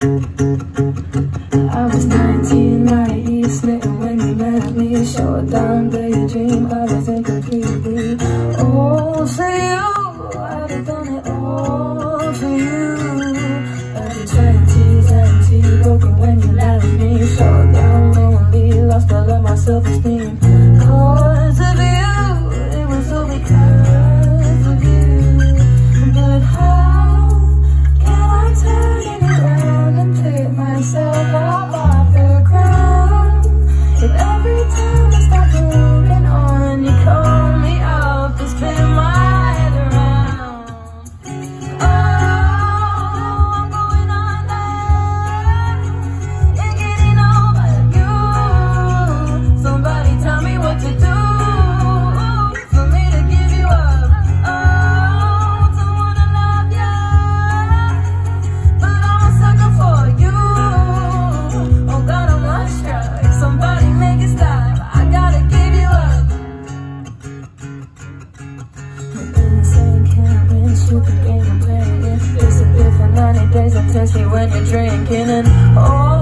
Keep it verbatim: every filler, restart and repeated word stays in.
I was nineteen, naive, smitten when you met me. Short down, daydream, I wasn't completely all for you. I'd have done it all for you. Every twenties, empty, broken when you left me. Short down, lonely, lost all of my self-esteem. Cause of you, it was all because of you. But how can I turn it around and pick myself up off the ground? If every time I start moving on, you call me up to spin my head around. Oh, I'm going under, you're getting over you. Somebody tell me what to do for me to give you up. Oh, don't wanna love you, but I'm a sucker for you. Oh God, I'm Lovestruck. Somebody make it stop. I gotta give you up. Insane, can't win. Shoot the game and play it. It's a bit for ninety days of tension when you're drinking and oh.